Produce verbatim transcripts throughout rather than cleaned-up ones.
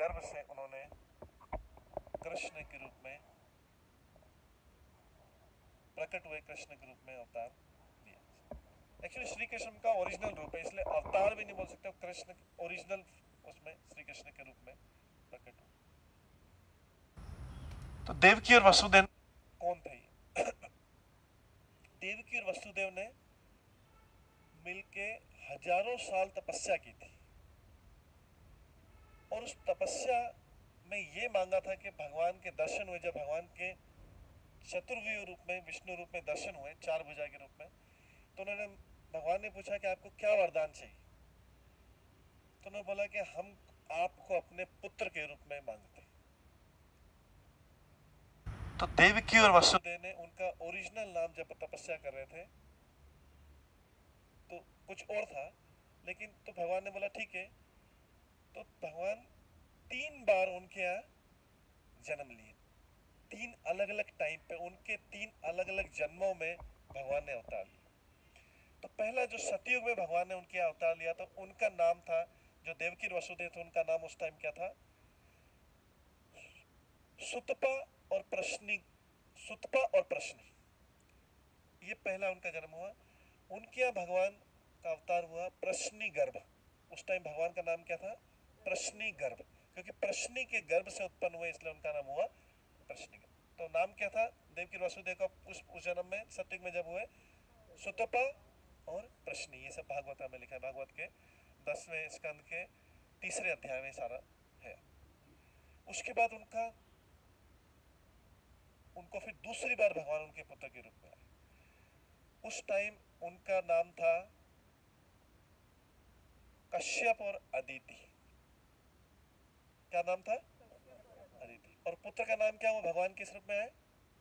गर्भ से उन्होंने कृष्ण के रूप में प्रकट हुए, कृष्ण के रूप में अवतार लिया। एक्चुअली श्री कृष्ण का ओरिजिनल रूप है, इसलिए अवतार भी नहीं बोल सकते, कृष्ण ओरिजिनल उसमें श्री कृष्ण के रूप में प्रकट हुए। तो देवकी और वसुदेव कौन थे ये? देवकी और वसुदेव ने मिलके हजारों साल तपस्या की थी और उस तपस्या में ये मांगा था कि भगवान के दर्शन हुए। जब भगवान के चतुर्व्यूह रूप में, विष्णु रूप में दर्शन हुए, चार भुजा के रूप में, तो उन्होंने भगवान ने पूछा कि आपको क्या वरदान चाहिए? तो उन्होंने बोला कि हम आपको अपने पुत्र के रूप में मांगते। तो देवकी और वसुदेव ने उनका ओरिजिनल नाम जब तपस्या कर रहे थे तो कुछ और था, लेकिन तो भगवान ने बोला ठीक है। तो भगवान तीन बार उनके यहाँ जन्म लिए, तीन अलग अलग टाइम पे, उनके तीन अलग अलग जन्मों में भगवान ने अवतार लिया। तो पहला जो सतयुग में भगवान ने उनके यहाँ अवतार लिया, तो उनका नाम था, जो देवकी और वसुदेव थे उनका नाम उस टाइम क्या था? सुतपा और प्रश्नि, सुतपा और प्रश्नि, ये पहला उनका जन्म हुआ। उनके यहाँ भगवान का अवतार हुआ प्रश्नि गर्भ। उस टाइम भगवान का नाम क्या था? प्रश्नि गर्भ, क्योंकि प्रश्नि के गर्भ से उत्पन्न हुए, इसलिए उनका नाम हुआ प्रश्नि गर्भ। तो नाम क्या था देवकी वसुदेव का उस, उस जन्म में, सतयुग में जब हुए? सुतपा और प्रश्नि। ये सब भागवत में लिखा है, भागवत के दसवें स्कंद के तीसरे अध्याय में सारा है। उसके बाद उनका उनको फिर दूसरी बार भगवान उनके पुत्र के रूप में आए। उस टाइम उनका नाम था कश्यप और अदिति। क्या नाम था? अदिति। और पुत्र का नाम क्या हुआ? भगवान किस रूप में आए?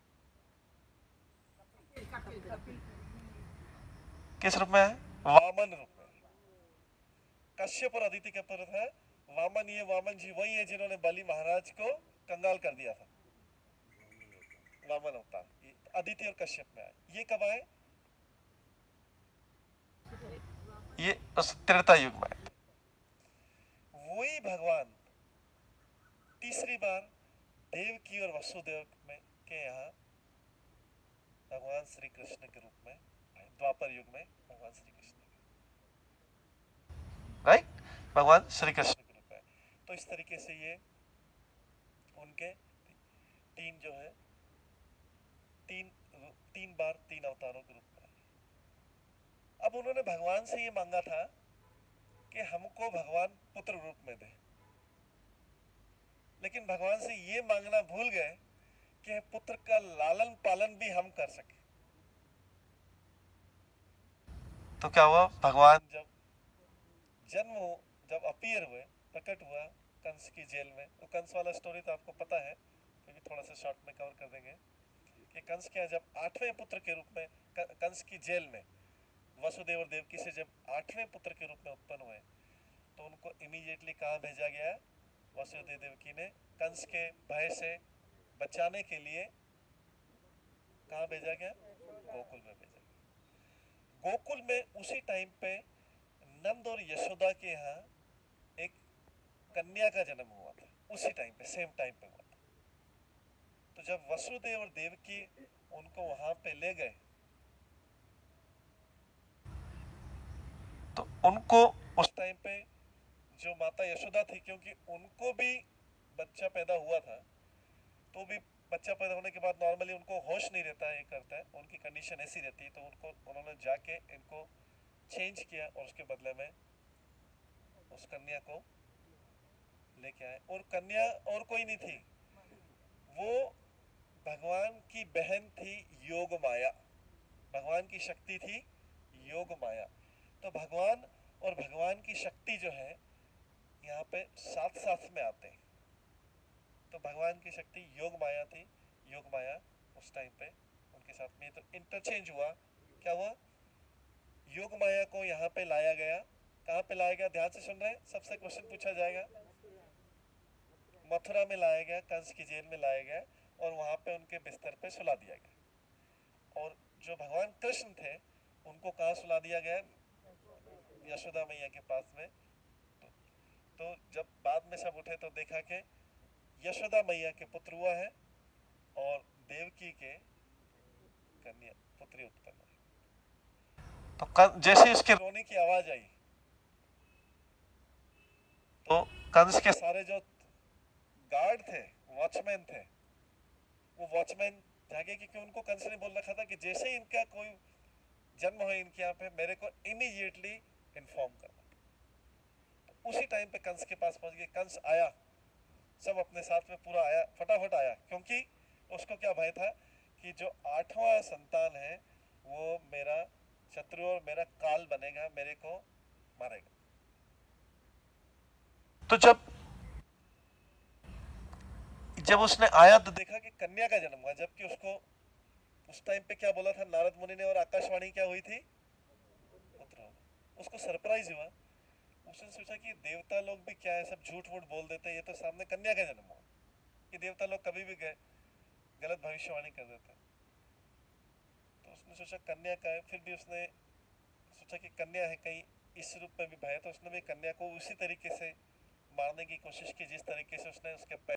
किस रूप में आए? वामन रूप में। कश्यप और अदिति का पुत्र था वामन। ये वामन जी वही है जिन्होंने बलि महाराज को कंगाल कर दिया था, वामन अवतार। अदिति और कश्यप में आए। ये कब आए? ये उस त्रेता युग में। वही भगवान तीसरी बार देवकी और वसुदेव में के यहाँ भगवान श्री कृष्ण के रूप में आए, द्वापर युग में भगवान श्री कृष्ण, राइट, भगवान श्री कृष्ण के रूप में। तो इस तरीके से ये उनके तीन जो है, तीन तीन बार तीन अवतारों के रूप में आए। अब उन्होंने भगवान से ये मांगा था कि हमको भगवान पुत्र रूप में दे, लेकिन भगवान से ये मांगना भूल गए कि पुत्र का लालन पालन भी हम कर सके। तो क्या हुआ? भगवान जब जन्म हो, जब अपीयर हुए, प्रकट हुआ कंस की जेल में, तो कंस वाला स्टोरी तो आपको पता है, फिर भी थोड़ा सा शॉर्ट में कवर कर देंगे कि कंस क्या, जब आठवें पुत्र के रूप में कंस की जेल में वसुदेव और देवकी से जब आठवें पुत्र के रूप में उत्पन्न हुए, तो उनको इमीडिएटली कहाँ भेजा गया? वसुदेव देवकी ने कंस के भय से बचाने के लिए कहाँ भेजा गया? गोकुल में भेजा गया। गोकुल में उसी टाइम पे नंद और यशोदा के यहाँ एक कन्या का जन्म हुआ था, उसी टाइम पे, सेम टाइम पे हुआ था। तो जब वसुदेव और देवकी उनको वहां पे ले गए, तो उनको उस टाइम पे जो माता यशोदा थी, क्योंकि उनको भी बच्चा पैदा हुआ था, तो भी बच्चा पैदा होने के बाद नॉर्मली उनको होश नहीं रहता है, ये करता है, उनकी कंडीशन ऐसी रहती है, तो उनको उन्होंने जाके इनको चेंज किया और उसके बदले में उस कन्या को लेके आए। और कन्या और कोई नहीं थी, वो भगवान की बहन थी योग माया। भगवान की शक्ति थी योग माया। तो भगवान और भगवान की शक्ति जो है यहाँ पे साथ साथ में आते हैं। तो भगवान की शक्ति योग माया थी, योग माया उस टाइम पे उनके साथ में, तो इंटरचेंज हुआ। क्या हुआ? योग माया को यहाँ पे लाया गया। कहाँ पे लाया गया? ध्यान से सुन रहे हैं, सबसे क्वेश्चन पूछा जाएगा। मथुरा में लाया गया, कंस की जेल में लाया गया और वहां पे उनके बिस्तर पे सुला दिया गया। और जो भगवान कृष्ण थे उनको कहाँ सुला दिया गया? यशोदा मैया के पास में। तो, तो जब बाद में सब उठे तो देखा कि यशोदा मैया के पुत्र हुआ है और देवकी के कन्या पुत्री उत्पन्न हुई। तो जैसे उसके रोने की आवाज आई तो कंस के सारे जो गार्ड थे, वॉचमैन थे, वो वॉचमैन जागे क्योंकि उनको कंस ने बोल रखा था कि जैसे ही इनका कोई जन्म हो इनके यहाँ पे मेरे को इमीडिएटली इन्फॉर्म करना। तो उसी टाइम पे कंस के पास पहुंच गए। कंस आया, सब अपने साथ में पूरा आया, फटाफट आया, क्योंकि उसको क्या भय था कि जो आठवां संतान है वो मेरा शत्रु और मेरा काल बनेगा, मेरे को मारेगा। तो जब जब उसने आया तो देखा कि कन्या का जन्म हुआ, जबकि उसको उस टाइम पे क्या बोला था नारद मुनि ने और आकाशवाणी क्या हुई थी, पुत्र होगा। उसको सरप्राइज हुआ, उसने सोचा कि देवता लोग भी क्या है, सब झूठ वूठ बोल देते हैं, ये तो सामने कन्या का जन्म हुआ। कि देवता लोग कभी भी गए गलत भविष्यवाणी कर देते। तो उसने सोचा कन्या का है, फिर भी उसने सोचा कि कन्या है, कहीं इस रूप में भी भय, तो उसने भी कन्या को उसी तरीके से मारने की कोशिश की जिस तरीके से उसने उसके